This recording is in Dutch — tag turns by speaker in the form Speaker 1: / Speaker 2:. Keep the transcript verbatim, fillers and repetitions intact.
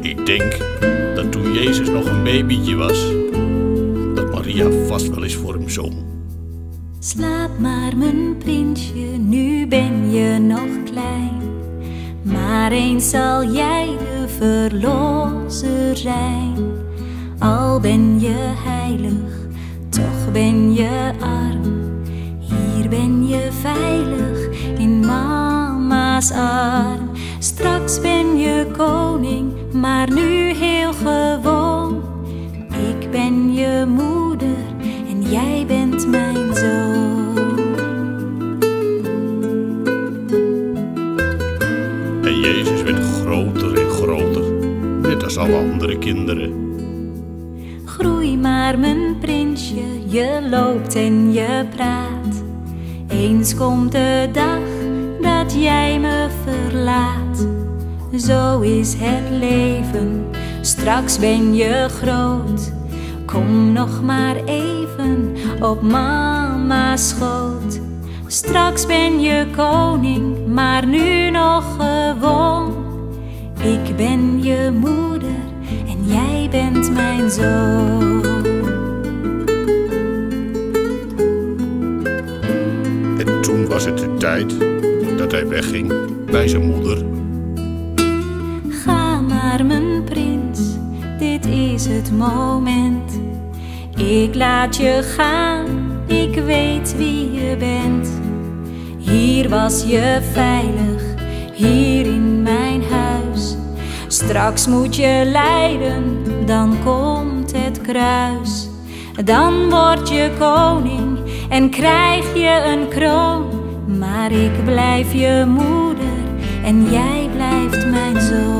Speaker 1: Ik denk dat toen Jezus nog een babytje was, dat Maria vast wel eens voor hem zong.
Speaker 2: Slaap maar mijn prinsje, nu ben je nog klein. Maar eens zal jij de verlosser zijn. Al ben je heilig, toch ben je arm. Hier ben je veilig in mama's arm. Straks ben je koning, maar nu heel gewoon. Ik ben je moeder en jij bent mijn zoon.
Speaker 1: En Jezus werd groter en groter, net als alle andere kinderen.
Speaker 2: Groei maar mijn prinsje, je loopt en je praat. Eens komt de dag dat jij me verlaat. Zo is het leven, straks ben je groot. Kom nog maar even op mama's schoot. Straks ben je koning, maar nu nog gewoon. Ik ben je moeder en jij bent mijn zoon.
Speaker 1: En toen was het de tijd dat hij wegging bij zijn moeder.
Speaker 2: Ga maar mijn prins, dit is het moment. Ik laat je gaan, ik weet wie je bent. Hier was je veilig, hier in mijn huis. Straks moet je lijden, dan komt het kruis. Dan word je koning en krijg je een kroon. Maar ik blijf je moeder en jij blijft mijn zoon.